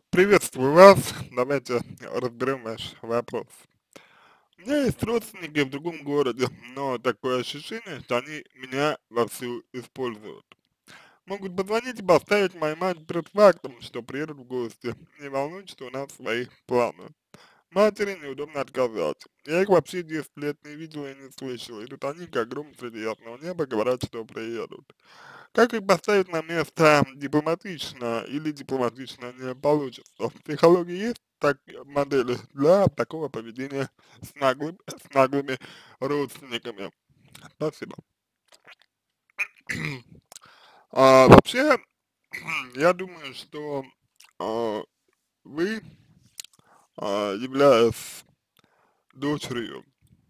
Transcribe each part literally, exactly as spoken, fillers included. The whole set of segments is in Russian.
Приветствую вас. Давайте разберем ваш вопрос. У меня есть родственники в другом городе, но такое ощущение, что они меня вовсю используют. Могут позвонить и поставить мою мать перед фактом, что приедут в гости. Не волнует, что у нас свои планы. Матери неудобно отказать. Я их вообще десять лет не видела и не слышала. И тут они, как гром среди ясного неба, говорят, что приедут. Как их поставить на место дипломатично или дипломатично не получится? В психологии есть так, модели для такого поведения с, наглым, с наглыми родственниками? Спасибо. А, вообще, я думаю, что а, вы, а, являясь дочерью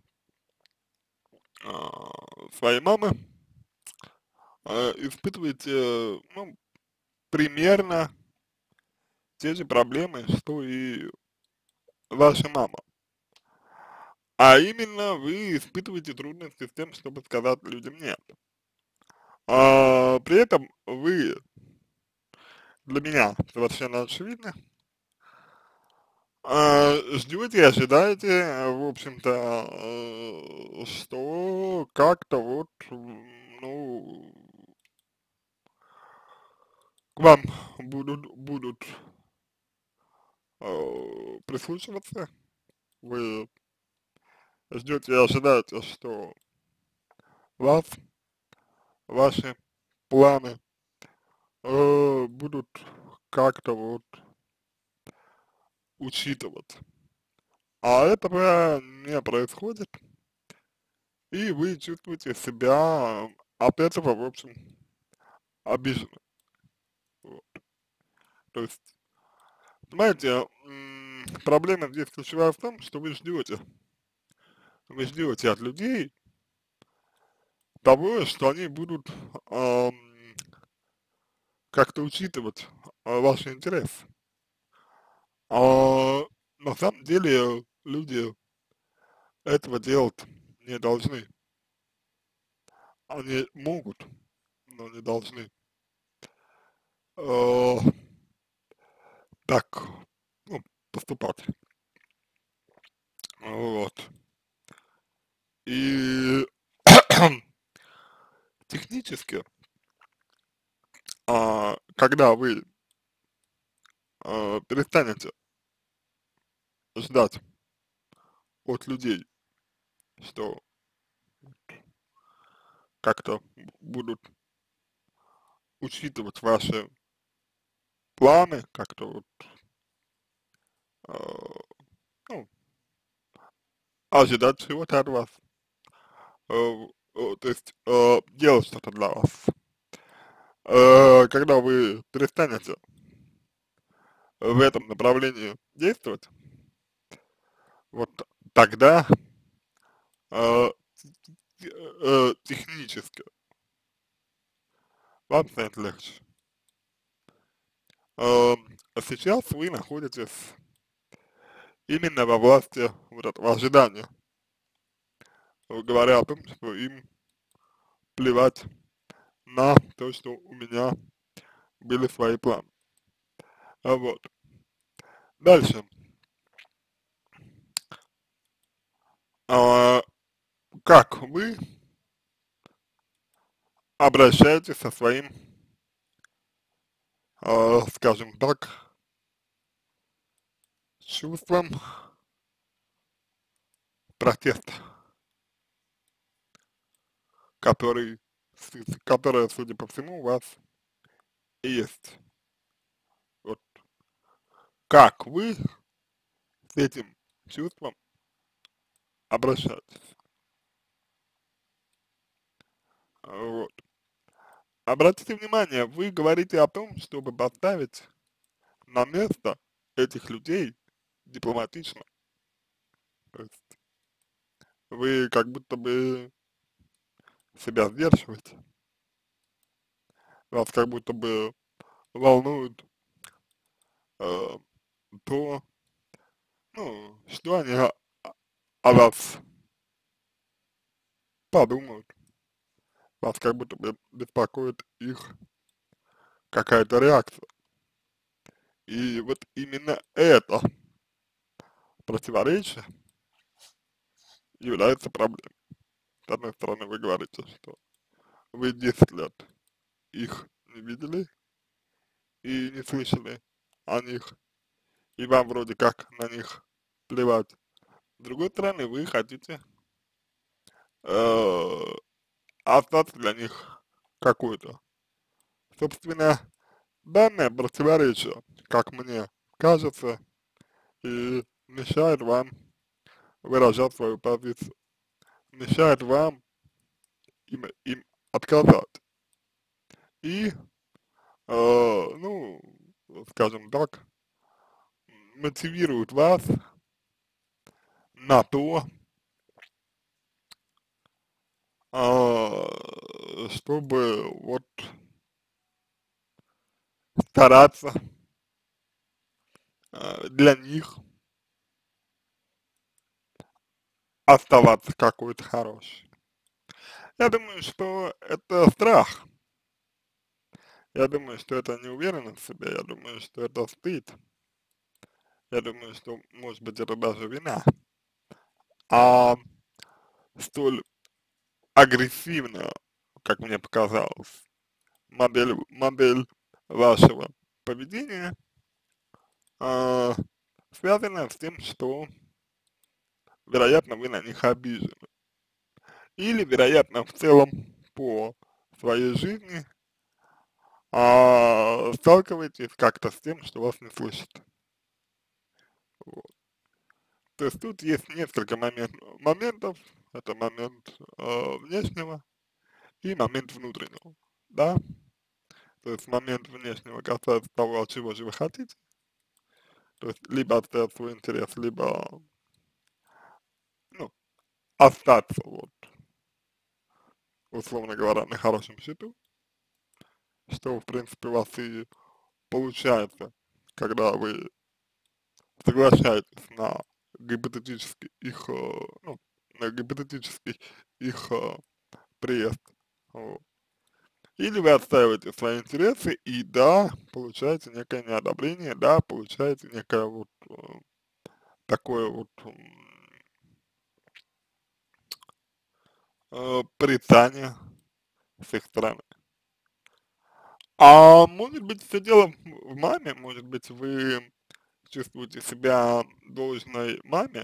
а, своей мамы, а, испытываете, ну, примерно те же проблемы, что и ваша мама. А именно, вы испытываете трудности с тем, чтобы сказать людям «нет». А, при этом вы для меня совершенно очевидно, а, ждете и ожидаете, э, в общем-то, э, что как-то вот, м, ну, к вам будут, будут э, прислушиваться, вы ждете и ожидаете, что вас, ваши планы э, будут как-то вот учитывать. А этого не происходит, и вы чувствуете себя от этого, в общем, обижены. Вот. То есть, понимаете, м, проблема здесь ключевая в том, что вы ждете. Вы ждете от людей того, что они будут ам, как-то учитывать а, ваши интересы. А на самом деле люди этого делать не должны. Они могут, но не должны. Э, так, ну, поступать. Вот. И технически, а, когда вы а, перестанете ждать от людей, что как-то будут учитывать ваши планы, как-то вот, а, ну, ожидать чего-то от вас, э, э, то есть э, делать что-то для вас. Э, когда вы перестанете в этом направлении действовать, вот тогда э, э, технически вам станет легче. Э, а сейчас вы находитесь именно во власти вот этого ожидания, э, говоря о том, что им плевать на то, что у меня были свои планы. А вот. Дальше. А, как вы обращаетесь со своим, а, скажем так, чувством протеста, который, с- с- которое, судя по всему, у вас есть. Вот как вы с этим чувством обращаетесь? А, вот. Обратите внимание, вы говорите о том, чтобы поставить на место этих людей дипломатично. То есть вы как будто бы себя сдерживаете, вас как будто бы волнует э, то, ну, что они о, о вас подумают, вас как будто бы беспокоит их какая-то реакция. И вот именно это противоречие является проблемой. С одной стороны, вы говорите, что вы десять лет их не видели и не слышали о них, и вам вроде как на них плевать. С другой стороны, вы хотите э, остаться для них какой-то. Собственно, данное противоречие, как мне кажется, и мешает вам выражать свою позицию, мешает вам им, им отказать. И, э, ну, скажем так, мотивирует вас на то, э, чтобы вот стараться э, для них оставаться какой-то хороший. Я думаю, что это страх. Я думаю, что это неуверенность в себе. Я думаю, что это стыд. Я думаю, что, может быть, это даже вина. А столь агрессивная, как мне показалось, модель, модель вашего поведения а, связана с тем, что, вероятно, вы на них обижены. Или, вероятно, в целом по своей жизни а, сталкиваетесь как-то с тем, что вас не слышат. Вот. То есть тут есть несколько момент, моментов. Это момент э, внешнего и момент внутреннего, да. То есть момент внешнего касается того, от чего же вы хотите. То есть либо отстоять свой интерес, либо, ну, остаться, вот, условно говоря, на хорошем счету, что, в принципе, у вас и получается, когда вы соглашаетесь на гипотетический их, э, ну, на гипотетический их э, приезд. Вот. Или вы отстаиваете свои интересы и, да, получаете некое неодобрение, да, получаете некое вот э, такое вот э, порицание с их стороны. А может быть, все дело в маме, может быть, вы чувствуете себя должной маме,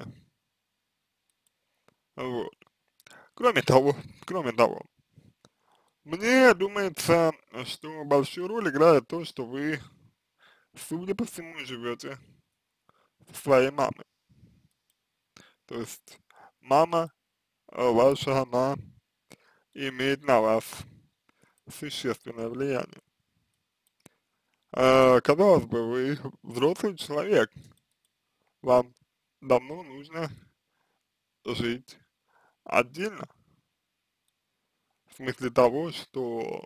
вот. Кроме того, кроме того, мне думается, что большую роль играет то, что вы, судя по всему, живете со своей мамой. То есть мама э, ваша, она имеет на вас существенное влияние. Э, казалось бы, вы взрослый человек, вам давно нужно жить отдельно, в смысле того, что,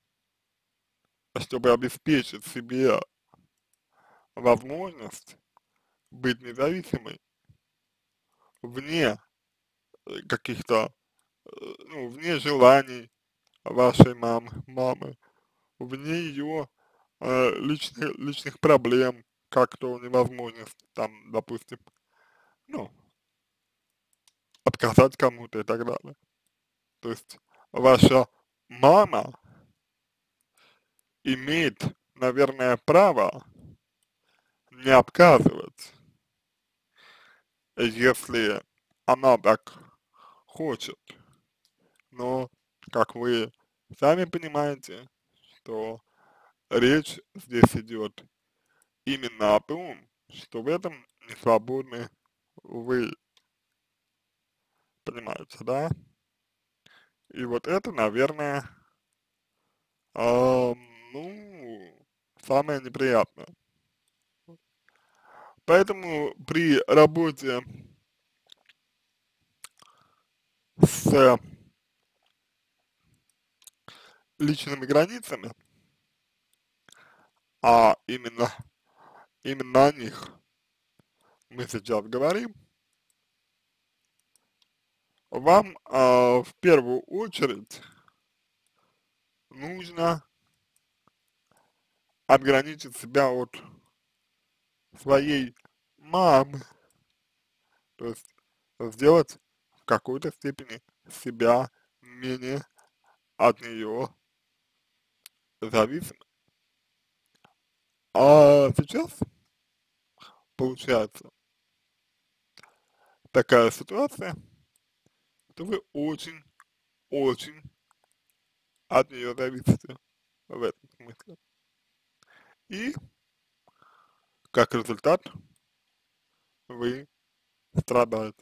чтобы обеспечить себе возможность быть независимой вне э, каких-то, э, ну, вне желаний вашей мамы, мамы, вне ее э, личных, личных проблем, как то невозможность, там, допустим, ну, отказать кому-то и так далее. То есть ваша мама имеет, наверное, право не отказывать, если она так хочет. Но, как вы сами понимаете, что речь здесь идет именно о том, что в этом не свободны вы, понимаете, да? И вот это, наверное, а, ну, самое неприятное. Поэтому при работе с личными границами, а именно, именно о них мы сейчас говорим, вам а, в первую очередь нужно отграничить себя от своей мамы, то есть сделать в какой-то степени себя менее от нее зависимым. А сейчас получается такая ситуация, что вы очень-очень от нее зависите в этом смысле. И как результат вы страдаете.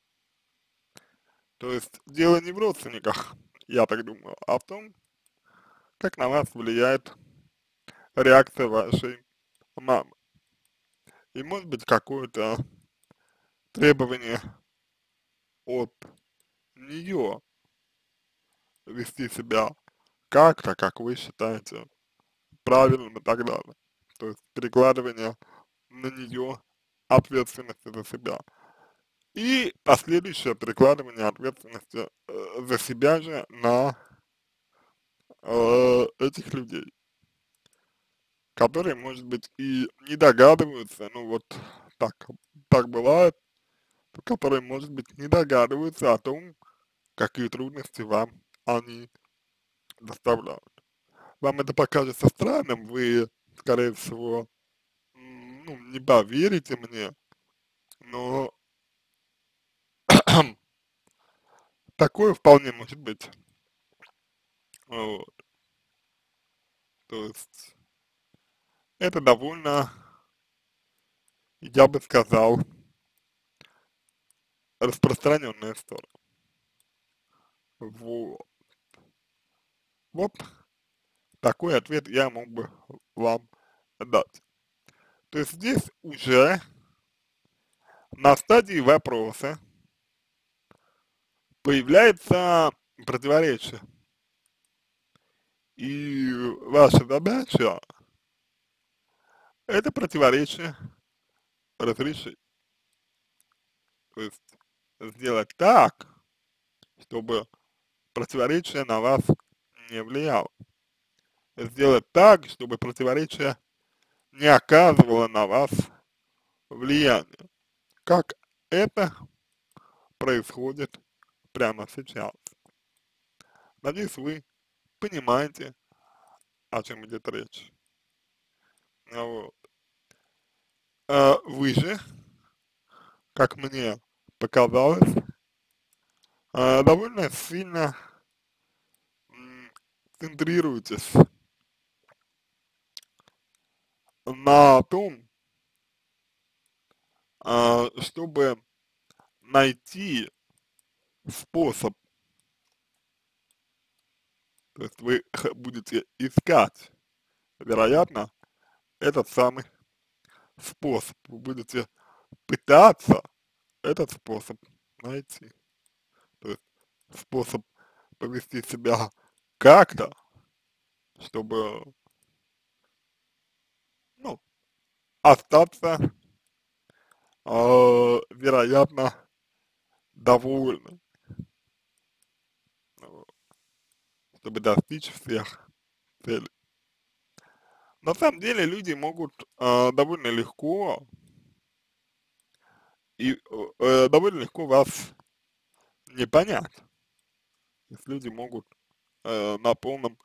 То есть дело не в родственниках, я так думаю, а в том, как на вас влияет реакция вашей мамы. И может быть какое-то требование от нее вести себя как-то, как вы считаете правильным и так далее. То есть перекладывание на нее ответственности за себя. И последующее перекладывание ответственности э, за себя же на э, этих людей, которые, может быть, и не догадываются, ну вот так, так бывает, которые, может быть, не догадываются о том, какие трудности вам они доставляют. Вам это покажется странным, вы, скорее всего, м, ну, не поверите мне, но такое вполне может быть. Вот. То есть это довольно, я бы сказал, распространенная история. Вот. Вот такой ответ я мог бы вам дать. То есть здесь уже на стадии вопроса появляется противоречие. И ваша задача это противоречие разрешить. То есть сделать так, чтобы противоречие на вас не влияло. Сделать так, чтобы противоречие не оказывало на вас влияния. Как это происходит прямо сейчас. Надеюсь, вы понимаете, о чем идет речь. А вот. А вы же, как мне показалось, а, довольно сильно м, центрируетесь на том, а, чтобы найти способ, то есть вы х- будете искать, вероятно, этот самый способ, вы будете пытаться этот способ найти, то есть способ повести себя как-то, чтобы, ну, остаться, э, вероятно, довольным, вот, чтобы достичь всех целей. На самом деле люди могут э, довольно легко и э, э, довольно легко вас не понять. То есть люди могут э, на полном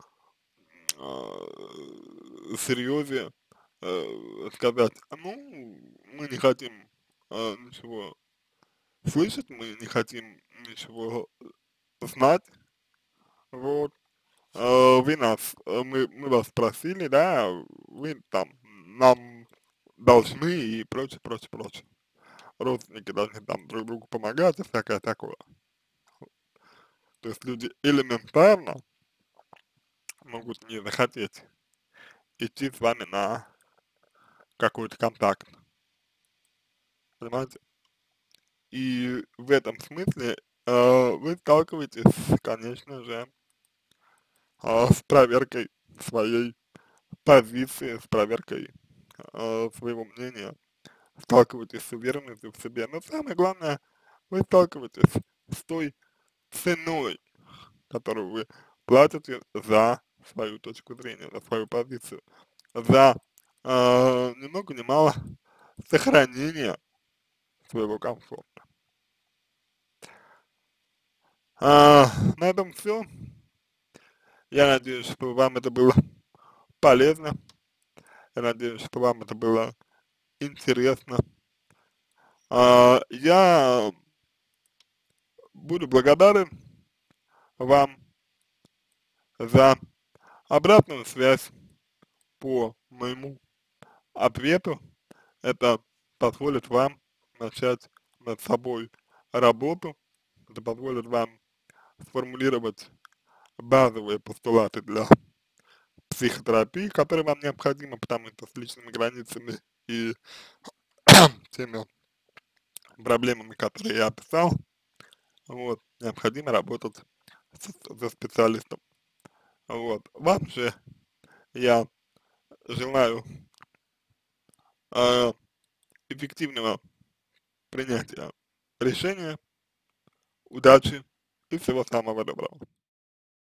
э, серьезе э, сказать, ну, мы не хотим э, ничего слышать, мы не хотим ничего знать, вот. Э, вы нас, э, мы, мы вас спросили, да, вы там нам должны и прочее, прочее, прочее. Родственники должны там друг другу помогать и всякое такое. То есть люди элементарно могут не захотеть идти с вами на какой-то контакт, понимаете? И в этом смысле э, вы сталкиваетесь, конечно же, э, с проверкой своей позиции, с проверкой э, своего мнения, сталкиваетесь с уверенностью в себе. Но самое главное, вы сталкиваетесь с той ценой, которую вы платите за свою точку зрения, за свою позицию, за э, ни много ни мало сохранения своего комфорта. А, на этом все. Я надеюсь, что вам это было полезно. Я надеюсь, что вам это было интересно. А, я буду благодарен вам за обратную связь по моему ответу. Это позволит вам начать над собой работу. Это позволит вам сформулировать базовые постулаты для психотерапии, которые вам необходимы, потому что с личными границами и теми проблемами, которые я описал, вот, необходимо работать с, со специалистом. Вот. Вам же я желаю э, эффективного принятия решения, удачи и всего самого доброго.